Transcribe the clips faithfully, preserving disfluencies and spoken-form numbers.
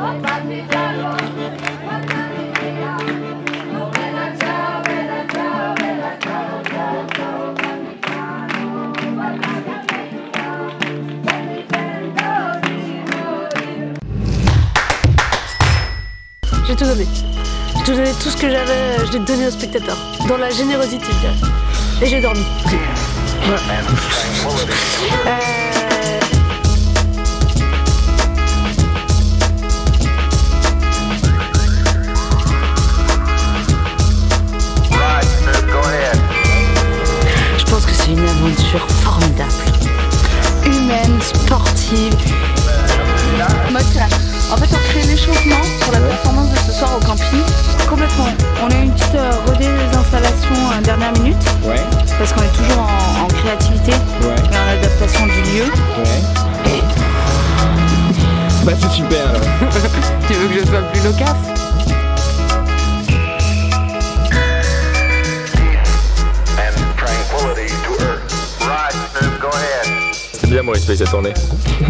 J'ai tout donné. J'ai tout donné, tout ce que j'avais, je l'ai donné aux spectateurs. Dans la générosité, je dirais. Et j'ai dormi. Ouais. Euh... Je pense que c'est une aventure formidable. Humaine, sportive. Mode crash. En fait, on crée l'échauffement sur la performance de ce soir au camping. Complètement. On a eu une petite euh, rodée des installations euh, dernière minute. Ouais. Parce qu'on est toujours en, en créativité ouais. et en adaptation du lieu. Ouais. Et... Bah c'est super alors. Tu veux que je sois plus loquace? C'était bien mon espèce cette tournée.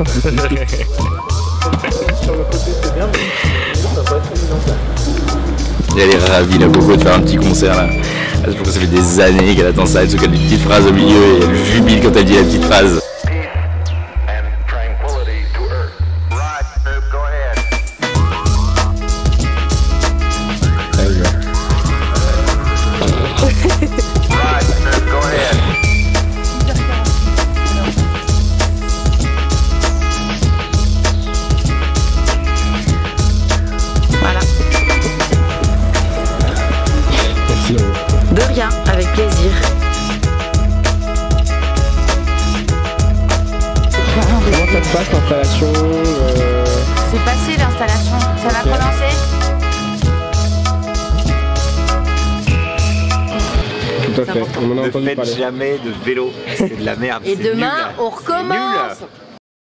Sur le côté c'est bien, mais ça va être évident. Elle est ravie, il a beaucoup de faire un petit concert là. Je trouve que ça fait des années qu'elle attend ça, elle se colle des petites phrases au milieu et elle jubile quand elle dit la petite phrase. De rien, avec plaisir. Comment ça se passe l'installation euh... C'est passé l'installation, ça va okay. commencer. Tout à fait, on en a entendu parler. Ne faites jamais de vélo, c'est de la merde. Et demain, nul, on recommence.